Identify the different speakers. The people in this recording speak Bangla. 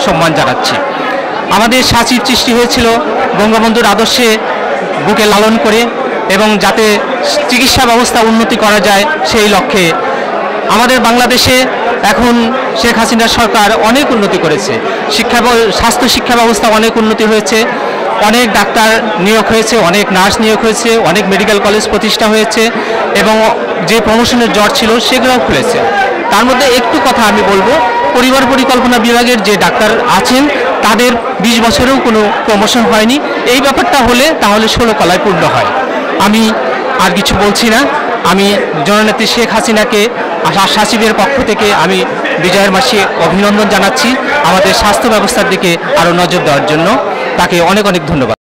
Speaker 1: সম্মান জানাচ্ছি। আমাদের সাচির সৃষ্টি হয়েছিল বঙ্গবন্ধুর আদর্শে বুকে লালন করে এবং যাতে চিকিৎসা ব্যবস্থা উন্নতি করা যায় সেই লক্ষ্যে। আমাদের বাংলাদেশে এখন শেখ হাসিনা সরকার অনেক উন্নতি করেছে, স্বাস্থ্য শিক্ষা ব্যবস্থা অনেক উন্নতি হয়েছে, অনেক ডাক্তার নিয়োগ হয়েছে, অনেক নার্স নিয়োগ হয়েছে, অনেক মেডিকেল কলেজ প্রতিষ্ঠা হয়েছে এবং যে প্রমোশনের জট ছিল সেগুলোও খুলেছে। তার মধ্যে একটু কথা আমি বলবো, পরিবার পরিকল্পনা বিভাগের যে ডাক্তার আছেন তাদের 20 বছরেও কোনো প্রমোশন হয়নি। এই ব্যাপারটা হলে তাহলে 16 কলায় পূর্ণ হয়। আমি আর কিছু বলছি না। আমি জননেত্রী শেখ হাসিনাকে সচিবের পক্ষ থেকে আমি বিজয়ের মাসে অভিনন্দন জানাচ্ছি আমাদের স্বাস্থ্য ব্যবস্থার দিকে আরও নজর দেওয়ার জন্য। তাকে অনেক অনেক ধন্যবাদ।